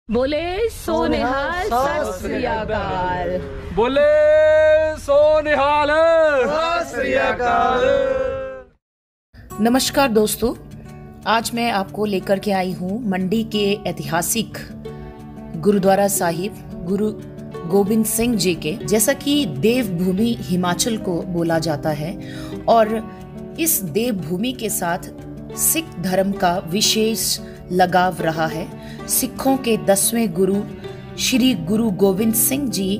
बोले सोनिहाल सत श्री अकाल। बोले सोनिहाल सत श्री अकाल। नमस्कार दोस्तों, आज मैं आपको लेकर के आई हूँ मंडी के ऐतिहासिक गुरुद्वारा साहिब गुरु गोविंद सिंह जी के। जैसा कि देवभूमि हिमाचल को बोला जाता है और इस देवभूमि के साथ सिख धर्म का विशेष लगाव रहा है। सिखों के 10वें गुरु श्री गुरु गोविंद सिंह जी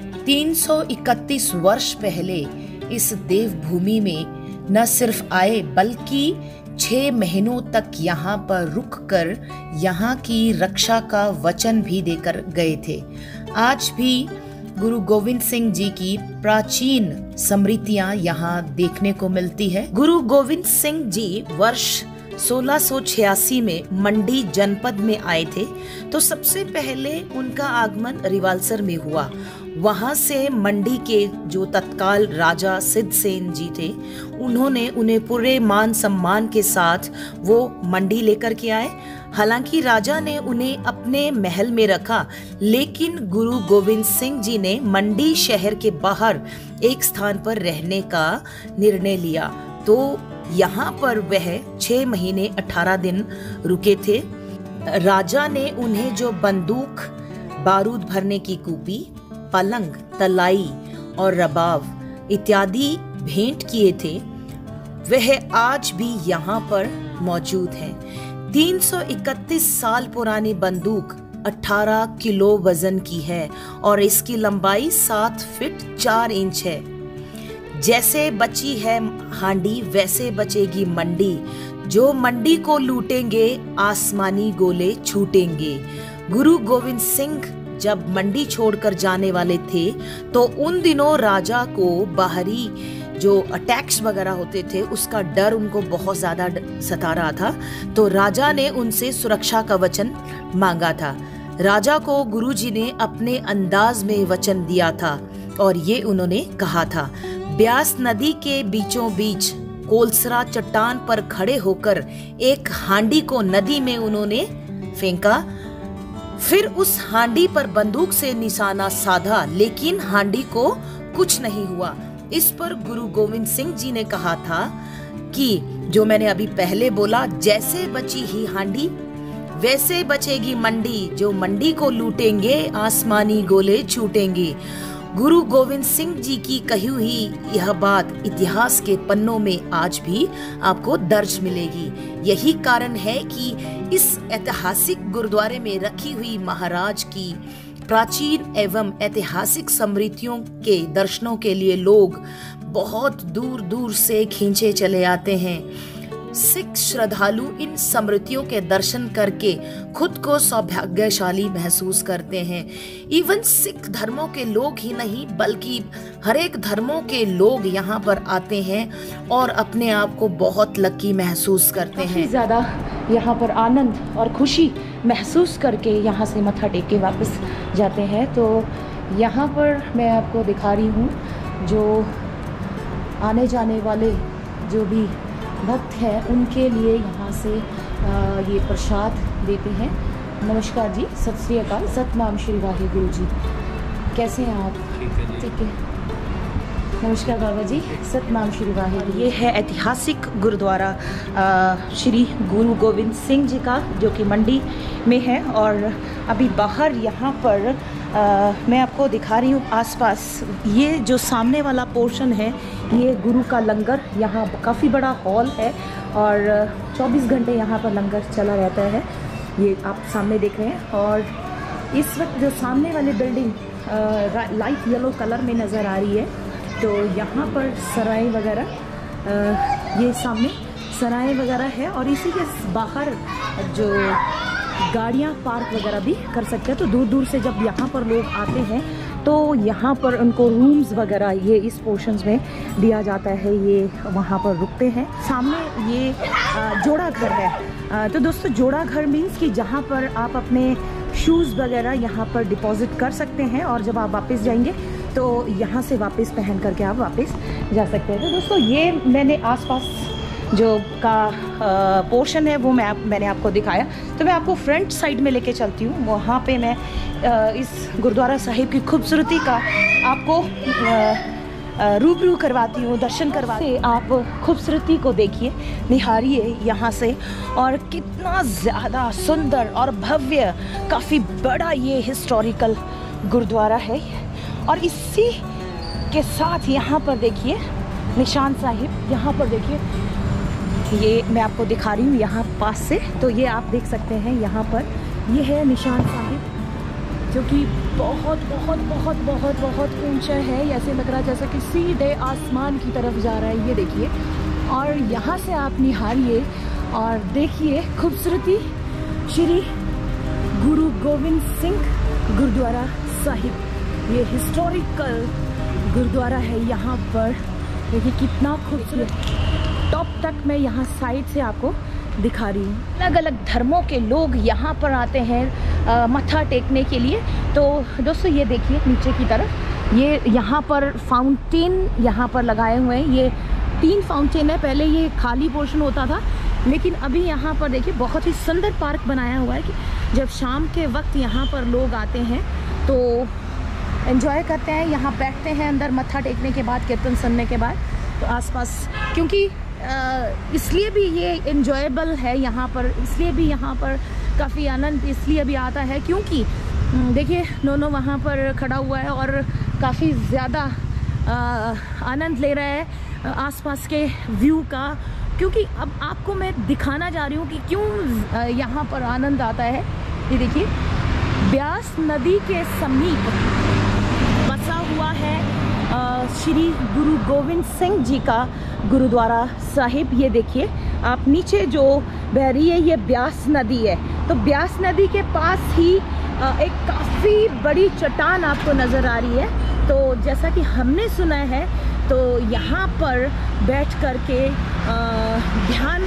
331 वर्ष पहले इस देवभूमि में न सिर्फ आए बल्कि 6 महीनों तक यहाँ पर रुककर यहाँ की रक्षा का वचन भी देकर गए थे। आज भी गुरु गोविंद सिंह जी की प्राचीन स्मृतियां यहाँ देखने को मिलती है। गुरु गोविंद सिंह जी वर्ष 1686 में मंडी जनपद में आए थे। तो सबसे पहले उनका आगमन रिवालसर में हुआ। वहां से मंडी के जो तत्काल राजा सिद्ध सेन जी थे, उन्होंने उन्हें पूरे मान सम्मान के साथ वो मंडी लेकर के आए। हालांकि राजा ने उन्हें अपने महल में रखा, लेकिन गुरु गोविंद सिंह जी ने मंडी शहर के बाहर एक स्थान पर रहने का निर्णय लिया। तो यहाँ पर वह 6 महीने 18 दिन रुके थे। राजा ने उन्हें जो बंदूक, बारूद भरने की कूपी, पलंग, तलाई और रबाब इत्यादि भेंट किए थे, वह आज भी यहाँ पर मौजूद है। 331 साल पुरानी बंदूक 18 किलो वजन की है और इसकी लंबाई 7 फीट 4 इंच है। जैसे बची है हांडी वैसे बचेगी मंडी। जो मंडी को लूटेंगे आसमानी गोले छूटेंगे। गुरु गोविंद सिंह जब मंडी छोड़कर जाने वाले थे तो उन दिनों राजा को बाहरी जो अटैक्स वगैरह होते थे उसका डर उनको बहुत ज्यादा सता रहा था। तो राजा ने उनसे सुरक्षा का वचन मांगा था। राजा को गुरुजी ने अपने अंदाज में वचन दिया था और ये उन्होंने कहा था, ब्यास नदी के बीचों बीच कोलसरा चट्टान पर खड़े होकर एक हांडी को नदी में उन्होंने फेंका। फिर उस हांडी पर बंदूक से निशाना साधा, लेकिन हांडी को कुछ नहीं हुआ। इस पर गुरु गोविंद सिंह जी ने कहा था कि जो मैंने अभी पहले बोला, जैसे बची ही हांडी वैसे बचेगी मंडी। जो मंडी को लूटेंगे आसमानी गोले छूटेंगे। गुरु गोविंद सिंह जी की कही हुई यह बात इतिहास के पन्नों में आज भी आपको दर्ज मिलेगी। यही कारण है कि इस ऐतिहासिक गुरुद्वारे में रखी हुई महाराज की प्राचीन एवं ऐतिहासिक स्मृतियों के दर्शनों के लिए लोग बहुत दूर दूर से खींचे चले आते हैं। सिख श्रद्धालु इन स्मृतियों के दर्शन करके खुद को सौभाग्यशाली महसूस करते हैं। इवन सिख धर्मों के लोग ही नहीं बल्कि हर एक धर्मों के लोग यहाँ पर आते हैं और अपने आप को बहुत लकी महसूस करते हैं। ज़्यादा यहाँ पर आनंद और खुशी महसूस करके यहाँ से मत्था टेक के वापस जाते हैं। तो यहाँ पर मैं आपको दिखा रही हूँ जो आने जाने वाले जो भी भक्त हैं उनके लिए यहाँ से ये प्रसाद देते हैं। नमस्कार जी, सत श्री अकाल, सतनाम श्री वाहिगुरु जी। कैसे हैं आप? ठीक है। नमस्कार बाबा जी, सतनाम श्री वाहिगुरु। ये है ऐतिहासिक गुरुद्वारा श्री गुरु गोविंद सिंह जी का, जो कि मंडी में है। और अभी बाहर यहाँ पर मैं आपको दिखा रही हूँ आसपास ये जो सामने वाला पोर्शन है, ये गुरु का लंगर। यहाँ काफ़ी बड़ा हॉल है और 24 घंटे यहाँ पर लंगर चला रहता है। ये आप सामने देख रहे हैं। और इस वक्त जो सामने वाली बिल्डिंग लाइट येलो कलर में नज़र आ रही है, तो यहाँ पर सराय वगैरह, ये सामने सराय वगैरह है। और इसी के बाहर जो गाड़ियाँ पार्क वगैरह भी कर सकते हैं। तो दूर दूर से जब यहाँ पर लोग आते हैं तो यहाँ पर उनको रूम्स वगैरह ये इस पोर्शंस में दिया जाता है। ये वहाँ पर रुकते हैं। सामने ये जोड़ा घर है। तो दोस्तों, जोड़ा घर मीन्स कि जहाँ पर आप अपने शूज़ वगैरह यहाँ पर डिपॉजिट कर सकते हैं और जब आप वापस जाएंगे तो यहाँ से वापस पहन करके आप वापस जा सकते हैं। तो दोस्तों, ये मैंने आसपास जो का पोर्शन है वो मैंने आपको दिखाया। तो मैं आपको फ्रंट साइड में लेके चलती हूँ। वहाँ पे मैं इस गुरुद्वारा साहिब की खूबसूरती का आपको रूबरू करवाती हूँ, दर्शन करवाते। आप खूबसूरती को देखिए, निहारिए यहाँ से। और कितना ज़्यादा सुंदर और भव्य, काफ़ी बड़ा ये हिस्टोरिकल गुरुद्वारा है। और इसी के साथ यहाँ पर देखिए निशान साहिब, यहाँ पर देखिए, ये मैं आपको दिखा रही हूँ यहाँ पास से। तो ये आप देख सकते हैं यहाँ पर, ये है निशान साहिब, जो कि बहुत बहुत बहुत बहुत बहुत ऊंचा है। ऐसे लग रहा है जैसा कि सीधे आसमान की तरफ जा रहा है, ये देखिए। और यहाँ से आप निहारिए और देखिए खूबसूरती श्री गुरु गोविंद सिंह गुरुद्वारा साहिब। ये हिस्टोरिकल गुरुद्वारा है यहाँ पर, देखिए कितना खूबसूरत। टॉप तक मैं यहाँ साइड से आपको दिखा रही हूँ। अलग अलग धर्मों के लोग यहाँ पर आते हैं मत्था टेकने के लिए। तो दोस्तों ये देखिए नीचे की तरफ, ये यहाँ पर फाउंटेन यहाँ पर लगाए हुए हैं। ये 3 फाउंटेन है। पहले ये खाली पोर्शन होता था, लेकिन अभी यहाँ पर देखिए बहुत ही सुंदर पार्क बनाया हुआ है कि जब शाम के वक्त यहाँ पर लोग आते हैं तो एंजॉय करते हैं, यहाँ बैठते हैं अंदर मत्था टेकने के बाद, कीर्तन सुनने के बाद। तो आसपास क्योंकि इसलिए भी ये एंजॉयबल है यहाँ पर, इसलिए भी यहाँ पर काफ़ी आनंद इसलिए भी आता है क्योंकि देखिए नोनो वहाँ पर खड़ा हुआ है और काफ़ी ज़्यादा आनंद ले रहा है आसपास के व्यू का। क्योंकि अब आपको मैं दिखाना जा रही हूँ कि क्यों यहाँ पर आनंद आता है। ये देखिए ब्यास नदी के समीप बसा हुआ है श्री गुरु गोविंद सिंह जी का गुरुद्वारा साहिब। ये देखिए आप नीचे जो बह रही है ये ब्यास नदी है। तो ब्यास नदी के पास ही एक काफ़ी बड़ी चट्टान आपको नज़र आ रही है। तो जैसा कि हमने सुना है तो यहाँ पर बैठ कर के ध्यान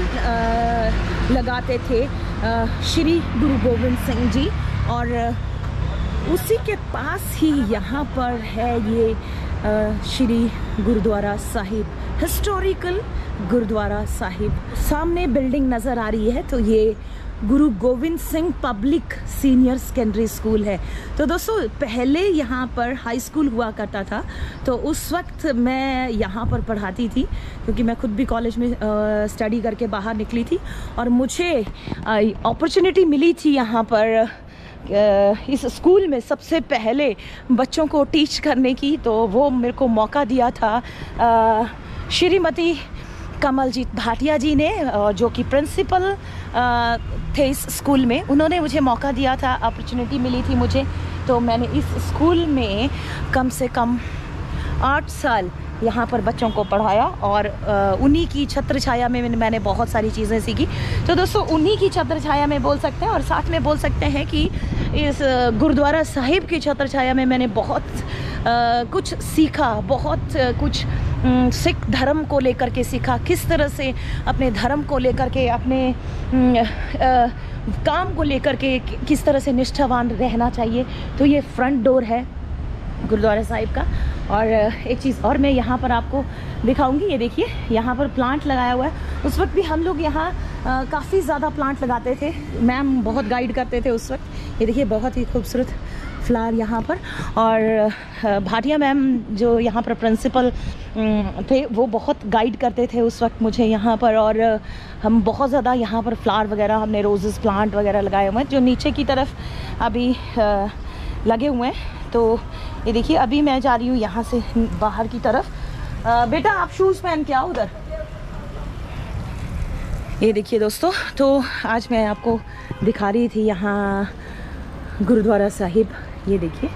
लगाते थे श्री गुरु गोविंद सिंह जी। और उसी के पास ही यहाँ पर है ये श्री गुरुद्वारा साहिब, हिस्टोरिकल गुरुद्वारा साहिब। सामने बिल्डिंग नज़र आ रही है तो ये Guru Gobind Singh public senior secondary school है। तो दोस्तों पहले यहाँ पर हाई स्कूल हुआ करता था, तो उस वक्त मैं यहाँ पर पढ़ाती थी क्योंकि मैं खुद भी कॉलेज में स्टडी करके बाहर निकली थी और मुझे अपॉर्चुनिटी मिली थी यहाँ पर इस स्कूल में सबसे पहले बच्चों को टीच करने की। तो वो मेरे को मौका दिया था श्रीमती कमलजीत भाटिया जी ने, जो कि प्रिंसिपल थे इस स्कूल में। उन्होंने मुझे मौका दिया था, अपॉर्चुनिटी मिली थी मुझे। तो मैंने इस स्कूल में कम से कम 8 साल यहाँ पर बच्चों को पढ़ाया और उन्हीं की छत्र छाया में मैंने बहुत सारी चीज़ें सीखी। तो दोस्तों उन्हीं की छत्र छाया में बोल सकते हैं और साथ में बोल सकते हैं कि इस गुरुद्वारा साहिब की छत्र छाया में मैंने बहुत कुछ सीखा, बहुत कुछ सिख धर्म को लेकर के सीखा, किस तरह से अपने धर्म को लेकर के, अपने काम को लेकर के किस तरह से निष्ठावान रहना चाहिए। तो ये फ्रंट डोर है गुरुद्वारा साहिब का। और एक चीज़ और मैं यहाँ पर आपको दिखाऊंगी, ये देखिए यहाँ पर प्लांट लगाया हुआ है। उस वक्त भी हम लोग यहाँ काफ़ी ज़्यादा प्लांट लगाते थे, मैम बहुत गाइड करते थे उस वक्त। ये देखिए बहुत ही खूबसूरत फ्लावर यहाँ पर। और भाटिया मैम जो यहाँ पर प्रिंसिपल थे वो बहुत गाइड करते थे उस वक्त मुझे यहाँ पर। और हम बहुत ज़्यादा यहाँ पर फ्लावर वगैरह, हमने रोजेस प्लांट वगैरह लगाए हुए हैं जो नीचे की तरफ अभी लगे हुए हैं। तो ये देखिए अभी मैं जा रही हूँ यहाँ से बाहर की तरफ। बेटा आप शूज़ पहन के आओ उधर। ये देखिए दोस्तों, तो आज मैं आपको दिखा रही थी यहाँ गुरुद्वारा साहिब। ये देखिए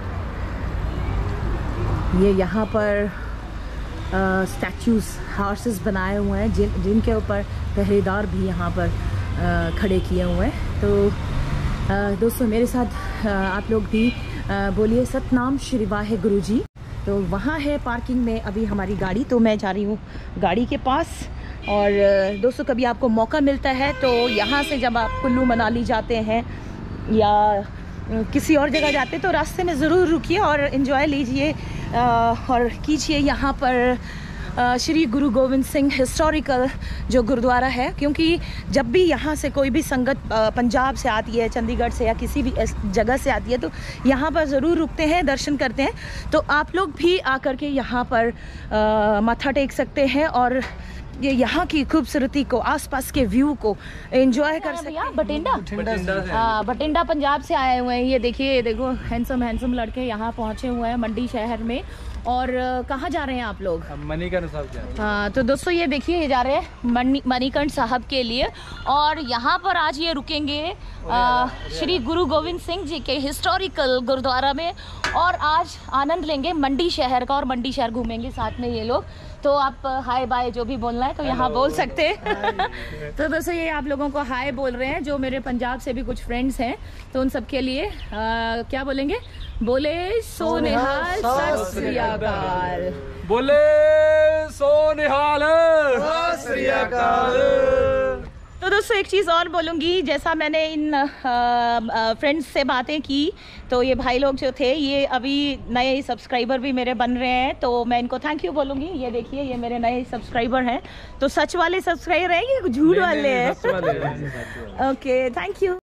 ये यहाँ पर स्टैचूज़, हार्सेस बनाए हुए हैं जिनके ऊपर पहरेदार भी यहाँ पर खड़े किए हुए हैं। तो दोस्तों मेरे साथ आप लोग भी बोलिए सतनाम श्री वाहे गुरु जी। तो वहाँ है पार्किंग में अभी हमारी गाड़ी, तो मैं जा रही हूँ गाड़ी के पास। और दोस्तों कभी आपको मौका मिलता है तो यहाँ से जब आप कुल्लू मनाली जाते हैं या किसी और जगह जाते हैं तो रास्ते में ज़रूर रुकिए और इन्जॉय लीजिए और कीजिए यहाँ पर श्री गुरु गोविंद सिंह हिस्टोरिकल जो गुरुद्वारा है, क्योंकि जब भी यहाँ से कोई भी संगत पंजाब से आती है, चंडीगढ़ से या किसी भी जगह से आती है, तो यहाँ पर ज़रूर रुकते हैं, दर्शन करते हैं। तो आप लोग भी आकर के यहाँ पर माथा टेक सकते हैं और ये यहाँ की खूबसूरती को, आसपास के व्यू को एंजॉय कर सकते हैं। बठिंडा पंजाब से आए हुए हैं। ये देखिए, ये देखो हैंडसम लड़के यहाँ पहुँचे हुए हैं मंडी शहर में। और कहाँ जा रहे हैं आप लोग? मणिकर्ण साहब जा रहे हैं। हाँ, तो दोस्तों ये देखिए, ये जा रहे हैं मणिकर्ण साहब के लिए। और यहाँ पर आज ये रुकेंगे श्री गुरु गोविंद सिंह जी के हिस्टोरिकल गुरुद्वारा में, और आज आनंद लेंगे मंडी शहर का, और मंडी शहर घूमेंगे साथ में ये लोग। तो आप हाय बाय जो भी बोलना है तो यहाँ बोल सकते हैं। तो दोस्तों ये आप लोगों को हाय बोल रहे हैं, जो मेरे पंजाब से भी कुछ फ्रेंड्स हैं, तो उन सब के लिए क्या बोलेंगे? बोले सो निहाल, सत श्री अकाल। बोले सो निहाल, सत श्री अकाल। तो दोस्तों एक चीज़ और बोलूँगी, जैसा मैंने इन फ्रेंड्स से बातें की, तो ये भाई लोग जो थे, ये अभी नए सब्सक्राइबर भी मेरे बन रहे हैं, तो मैं इनको थैंक यू बोलूँगी। ये देखिए, ये मेरे नए सब्सक्राइबर हैं। तो सच वाले सब्सक्राइबर हैं, ये झूठ वाले हैं? Okay, thank you.